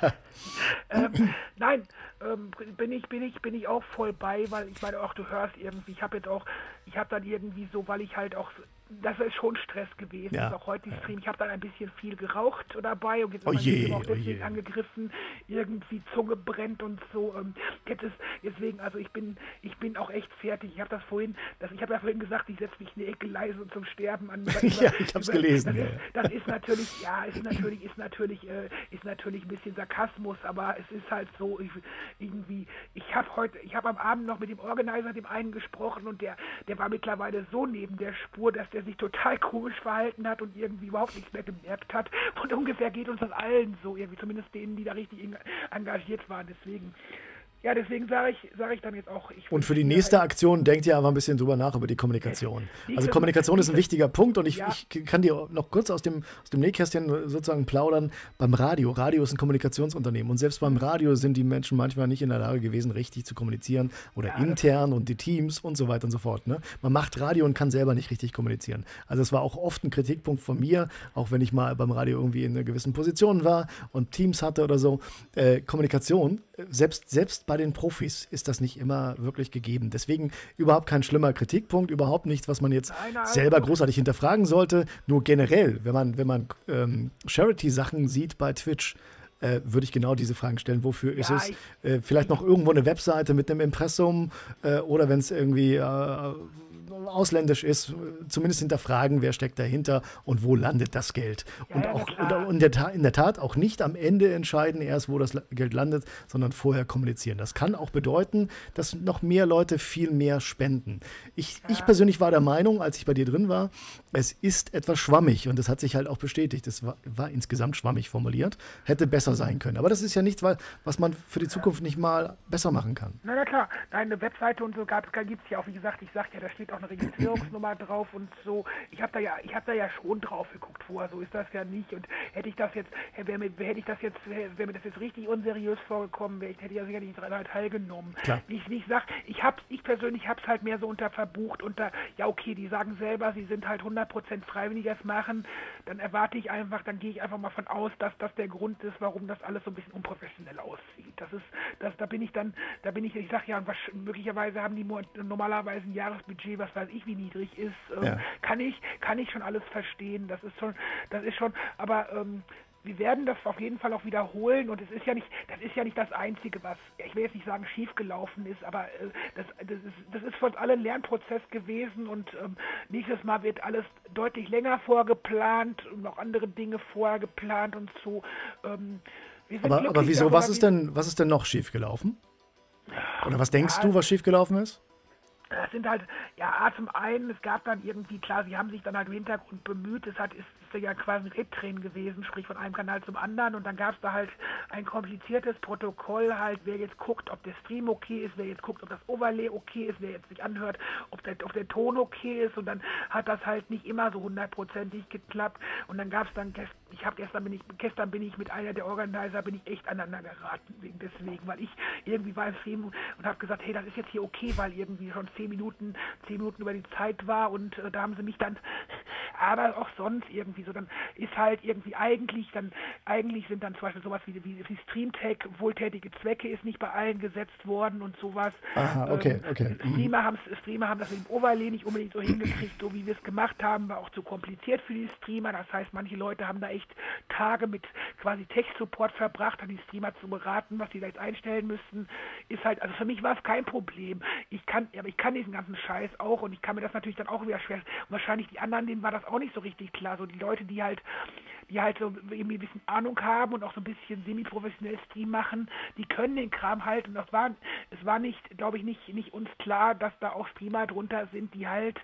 ähm, nein, ähm, bin ich, bin ich, bin ich auch voll bei, weil ich meine auch, du hörst irgendwie, ich habe jetzt auch, ich habe dann irgendwie so, weil ich halt auch das ist schon Stress gewesen. Ja. Das ist auch heute Ja. Stream. Ich habe dann ein bisschen viel geraucht dabei und jetzt Oh ist je, mein auch oh deswegen je. angegriffen, irgendwie Zunge brennt und so. Ähm, jetzt ist deswegen, also ich bin, ich bin auch echt fertig. Ich habe das vorhin, das, ich habe ja vorhin gesagt, ich setze mich in die Ecke leise zum Sterben an. Über, Ja, ich habe es gelesen. Das, Ja, ist, ja. das ist natürlich, ja, ist natürlich, ist natürlich, äh, ist natürlich ein bisschen Sarkasmus, aber es ist halt so, ich, irgendwie, ich habe heute, ich habe am Abend noch mit dem Organizer, dem einen gesprochen und der, der war mittlerweile so neben der Spur, dass der sich total komisch verhalten hat und irgendwie überhaupt nichts mehr gemerkt hat. Und ungefähr geht uns das allen so, irgendwie, zumindest denen, die da richtig engagiert waren. Deswegen, ja, deswegen sage ich, sage ich dann jetzt auch. Ich Und für die nächste Aktion denkt ihr aber ein bisschen drüber nach über die Kommunikation. Also Kommunikation ist ein wichtiger Punkt und ich, Ja. ich kann dir noch kurz aus dem, aus dem Nähkästchen sozusagen plaudern. Beim Radio, Radio ist ein Kommunikationsunternehmen und selbst beim Radio sind die Menschen manchmal nicht in der Lage gewesen, richtig zu kommunizieren oder Ja, intern und die Teams und so weiter und so fort. Ne? Man macht Radio und kann selber nicht richtig kommunizieren. Also es war auch oft ein Kritikpunkt von mir, auch wenn ich mal beim Radio irgendwie in einer gewissen Position war und Teams hatte oder so. Äh, Kommunikation, selbst, selbst bei den Profis ist das nicht immer wirklich gegeben. Deswegen überhaupt kein schlimmer Kritikpunkt, überhaupt nichts, was man jetzt Nein, nein, selber also- großartig hinterfragen sollte. Nur generell, wenn man, wenn man ähm, Charity-Sachen sieht bei Twitch, äh, würde ich genau diese Fragen stellen. Wofür ist Ja, es? ich- Äh, vielleicht noch irgendwo eine Webseite mit einem Impressum äh, oder wenn es irgendwie äh, ausländisch ist, zumindest hinterfragen, wer steckt dahinter und wo landet das Geld. Ja, und ja, auch na klar. und in der, Ta- in der Tat auch nicht am Ende entscheiden erst, wo das La- Geld landet, sondern vorher kommunizieren. Das kann auch bedeuten, dass noch mehr Leute viel mehr spenden. Ich, ich persönlich war der Meinung, als ich bei dir drin war, es ist etwas schwammig und das hat sich halt auch bestätigt. Es war, war insgesamt schwammig formuliert, hätte besser sein können. Aber das ist ja nichts, weil- was man für die Zukunft nicht mal besser machen kann. Na, na klar, eine Webseite und so gibt es ja auch, wie gesagt, ich sagte ja, da steht auch eine Registrierungsnummer drauf und so. Ich habe da ja, ich habe da ja schon drauf geguckt vorher, so ist das ja nicht. Und hätte ich das jetzt, wäre mir, hätte ich das jetzt, wäre mir das jetzt richtig unseriös vorgekommen, wäre ich, hätte ich ja sicher nicht daran teilgenommen. Klar. Wie ich, wie ich sag, ich habe, ich persönlich habe es halt mehr so unter verbucht, unter, ja okay, die sagen selber, sie sind halt hundert Prozent freiwilliges machen, dann erwarte ich einfach, dann gehe ich einfach mal von aus, dass das der Grund ist, warum das alles so ein bisschen unprofessionell aussieht. Das ist, das, da bin ich dann, da bin ich, ich sag ja, wasch- möglicherweise haben die mo- normalerweise ein Jahresbudget, was weiß ich, wie niedrig ist, ähm, Ja. kann ich, kann ich schon alles verstehen. Das ist schon, das ist schon, aber ähm, wir werden das auf jeden Fall auch wiederholen und es ist ja nicht, das ist ja nicht das Einzige, was, ich will jetzt nicht sagen schiefgelaufen ist, aber äh, das, das, ist, das ist für uns alle ein Lernprozess gewesen und ähm, nächstes Mal wird alles deutlich länger vorgeplant und noch andere Dinge vorher geplant und so. Ähm, wir sind Aber, aber glücklich wieso, darüber, was ist wie- denn, was ist denn noch schiefgelaufen? Oder was denkst Ja, du, was schiefgelaufen ist? Das sind halt, ja, A, zum einen, es gab dann irgendwie, klar, sie haben sich dann halt im Hintergrund bemüht, es hat, ist, ist ja quasi ein Red-Train gewesen, sprich von einem Kanal zum anderen und dann gab es da halt ein kompliziertes Protokoll halt, wer jetzt guckt, ob der Stream okay ist, wer jetzt guckt, ob das Overlay okay ist, wer jetzt sich anhört, ob der, ob der Ton okay ist und dann hat das halt nicht immer so hundertprozentig geklappt und dann gab es dann, gest- ich habe gestern bin ich, gestern bin ich mit einer der Organizer, bin ich echt aneinander geraten, wegen deswegen, weil ich irgendwie war im Stream und habe gesagt, hey, das ist jetzt hier okay, weil irgendwie schon zehn Minuten, zehn Minuten über die Zeit war und äh, da haben sie mich dann, aber auch sonst irgendwie so, dann ist halt irgendwie eigentlich, dann eigentlich sind dann zum Beispiel sowas wie, wie, wie Streamtech, wohltätige Zwecke ist nicht bei allen gesetzt worden und sowas. Aha, okay, Ähm, okay. Mhm. Streamer, haben's, Streamer haben das mit dem Overlay nicht unbedingt so hingekriegt, so wie wir es gemacht haben, war auch zu kompliziert für die Streamer. Das heißt, manche Leute haben da echt Tage mit quasi Tech-Support verbracht, an die Streamer zu beraten, was sie da jetzt einstellen müssten. Ist halt, also für mich war es kein Problem. Ich kann, aber ich kann diesen ganzen Scheiß auch und ich kann mir das natürlich dann auch wieder schwer. Und wahrscheinlich die anderen, denen war das auch nicht so richtig klar. So die Leute, die halt, die halt so irgendwie ein bisschen Ahnung haben und auch so ein bisschen semi-professionell Stream machen, die können den Kram halt und das war, es war nicht, glaube ich, nicht, nicht uns klar, dass da auch Streamer drunter sind, die halt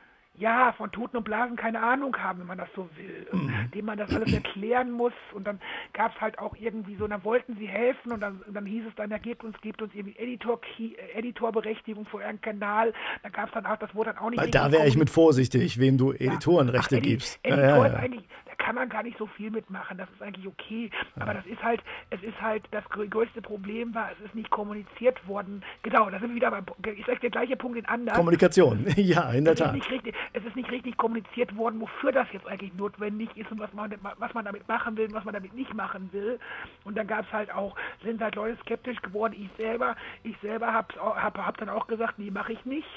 ja, von Toten und Blasen keine Ahnung haben, wenn man das so will, mhm. dem man das alles erklären muss und dann gab es halt auch irgendwie so, dann wollten sie helfen und dann, dann hieß es dann, ja, gebt uns, gebt uns irgendwie Editor Editorberechtigung für euren Kanal, dann gab es dann auch, das wurde dann auch nicht Weil da wäre ich mit vorsichtig, wem du Editorenrechte ja. Ach, Edi gibst. Editor ja, ja, ist ja. eigentlich, da kann man gar nicht so viel mitmachen, das ist eigentlich okay, aber das ist halt, es ist halt, das größte Problem war, es ist nicht kommuniziert worden, genau, da sind wir wieder beim, ich sage der gleiche Punkt in anders. Kommunikation, ja, in der Es ist, Tat. nicht richtig, es ist nicht richtig kommuniziert worden, wofür das jetzt eigentlich notwendig ist und was man, was man damit machen will und was man damit nicht machen will. Und dann gab es halt auch, sind halt Leute skeptisch geworden. Ich selber, ich selber habe hab, hab dann auch gesagt, nee, mache ich nicht.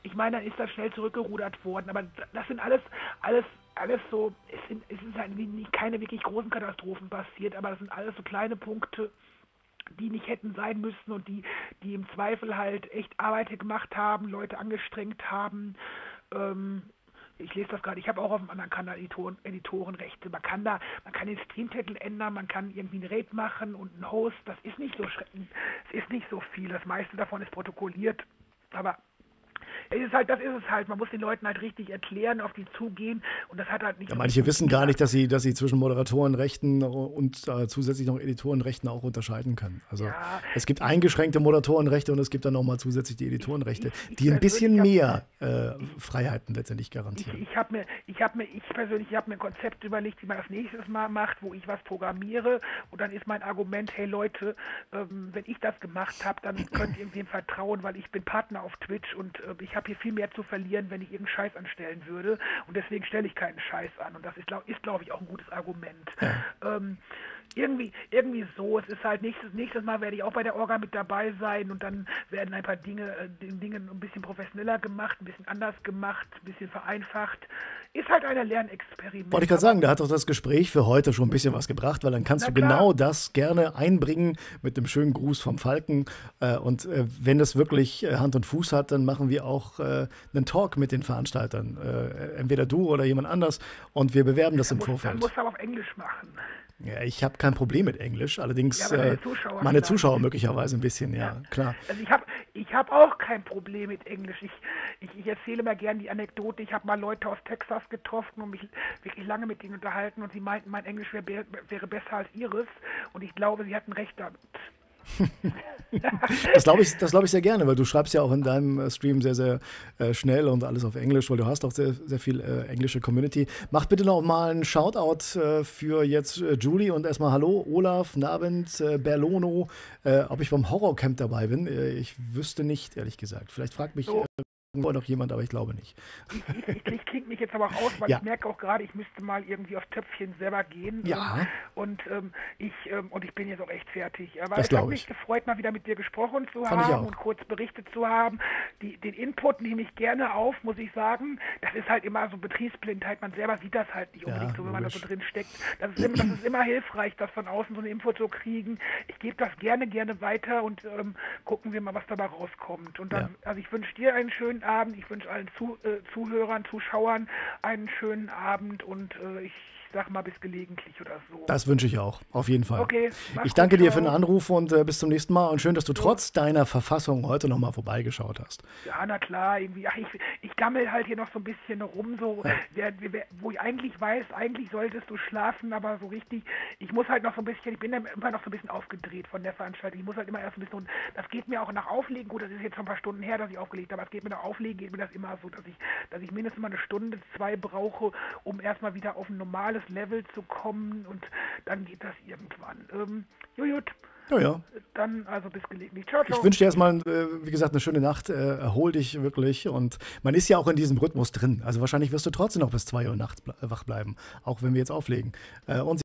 ich meine, dann ist das schnell zurückgerudert worden. Aber das sind alles, alles, alles so, es sind, es sind halt nicht, keine wirklich großen Katastrophen passiert, aber das sind alles so kleine Punkte, die nicht hätten sein müssen und die, die im Zweifel halt echt Arbeit gemacht haben, Leute angestrengt haben. Ähm, ich lese das gerade, ich habe auch auf dem anderen Kanal Editoren, Editorenrechte. Man kann da, man kann den Streamtitel ändern, man kann irgendwie einen Raid machen und einen Host. Das ist nicht so schrecklich, es ist nicht so viel. Das meiste davon ist protokolliert, aber es ist halt, das ist es halt. Man muss den Leuten halt richtig erklären, auf die zugehen und das hat halt nicht. Ja, manche wissen gar nicht, dass sie, dass sie zwischen Moderatorenrechten und äh, zusätzlich noch Editorenrechten auch unterscheiden können. Also ja, es gibt eingeschränkte Moderatorenrechte und es gibt dann nochmal zusätzlich die Editorenrechte, ich, ich, die ein bisschen mehr äh, Freiheiten letztendlich garantieren. Ich, ich habe mir, ich habe mir, ich persönlich habe mir ein Konzept überlegt, wie man das nächstes Mal macht, wo ich was programmiere und dann ist mein Argument, hey Leute, ähm, wenn ich das gemacht habe, dann könnt ihr dem vertrauen, weil ich bin Partner auf Twitch und äh, ich habe hier viel mehr zu verlieren, wenn ich irgendeinen Scheiß anstellen würde und deswegen stelle ich keinen Scheiß an und das ist, glaube ist, glaub ich, auch ein gutes Argument. Ja. Ähm, irgendwie, irgendwie so, es ist halt nächstes, nächstes Mal werde ich auch bei der Orga mit dabei sein und dann werden ein paar Dinge, äh, Dinge ein bisschen professioneller gemacht, ein bisschen anders gemacht, ein bisschen vereinfacht. Ist halt ein Lernexperiment. Wollte ich gerade sagen, da hat doch das Gespräch für heute schon ein bisschen was gebracht, weil dann kannst Na du klar. genau das gerne einbringen mit dem schönen Gruß vom Falken. Äh, und äh, wenn das wirklich äh, Hand und Fuß hat, dann machen wir auch äh, einen Talk mit den Veranstaltern. Äh, entweder du oder jemand anders und wir bewerben das dann im muss, Vorfeld. Dann musst du aber auf Englisch machen. Ja, ich habe kein Problem mit Englisch, allerdings ja, meine äh, Zuschauer, meine Zuschauer möglicherweise ein bisschen, ja, ja. klar. Also ich habe ich hab auch kein Problem mit Englisch. Ich, ich, ich erzähle mal gerne die Anekdote. Ich habe mal Leute aus Texas getroffen und mich wirklich lange mit ihnen unterhalten und sie meinten, mein Englisch wär, wäre besser als ihres und ich glaube, sie hatten recht damit. Das glaube ich, das glaub ich sehr gerne, weil du schreibst ja auch in deinem Stream sehr, sehr äh, schnell und alles auf Englisch, weil du hast auch sehr, sehr viel äh, englische Community. Mach bitte noch mal einen Shoutout äh, für jetzt äh, Julie und erstmal Hallo, Olaf, Nabend, äh, Berlono, äh, ob ich beim Horrorcamp dabei bin. Äh, ich wüsste nicht, ehrlich gesagt. Vielleicht fragt mich so. äh, noch jemand, aber ich glaube nicht. Ich, ich, ich klinge mich jetzt aber auch aus, weil ja. ich merke auch gerade, ich müsste mal irgendwie auf Töpfchen selber gehen. Ja. Ähm, und, ähm, ich, ähm, und ich bin jetzt auch echt fertig. Aber das es hat mich ich. gefreut, mal wieder mit dir gesprochen zu Fand haben und kurz berichtet zu haben. Die, den Input nehme ich gerne auf, muss ich sagen. Das ist halt immer so Betriebsblindheit. Man selber sieht das halt nicht unbedingt ja, so, wenn man da so drin steckt. Das ist, immer, das ist immer hilfreich, das von außen so eine Info zu kriegen. Ich gebe das gerne, gerne weiter und ähm, gucken wir mal, was dabei rauskommt. Und dann, ja. also ich wünsche dir einen schönen Abend. Ich wünsche allen Zu, äh, Zuhörern, Zuschauern einen schönen Abend und äh, ich sag mal bis gelegentlich oder so. Das wünsche ich auch, auf jeden Fall. Okay, ich danke gut, dir für den Anruf und äh, bis zum nächsten Mal und schön, dass du so. trotz deiner Verfassung heute nochmal vorbeigeschaut hast. Ja, na klar, irgendwie. Ach, ich, ich gammel halt hier noch so ein bisschen rum, so, ja. der, der, wo ich eigentlich weiß, eigentlich solltest du schlafen, aber so richtig, ich muss halt noch so ein bisschen, ich bin immer noch so ein bisschen aufgedreht von der Veranstaltung. Ich muss halt immer erst ein bisschen, und das geht mir auch nach Auflegen, gut, das ist jetzt schon ein paar Stunden her, dass ich aufgelegt habe, aber es geht mir nach Auflegen, geht mir das immer so, dass ich, dass ich mindestens mal eine Stunde, zwei brauche, um erstmal wieder auf ein normales Level zu kommen und dann geht das irgendwann. Ähm, gut. Ja, ja. Dann also bis gelegentlich. Ciao, ciao. Ich wünsche dir erstmal, äh, wie gesagt, eine schöne Nacht. Äh, erhol dich wirklich. Und man ist ja auch in diesem Rhythmus drin. Also wahrscheinlich wirst du trotzdem noch bis zwei Uhr nachts ble- wach bleiben, auch wenn wir jetzt auflegen. Äh, und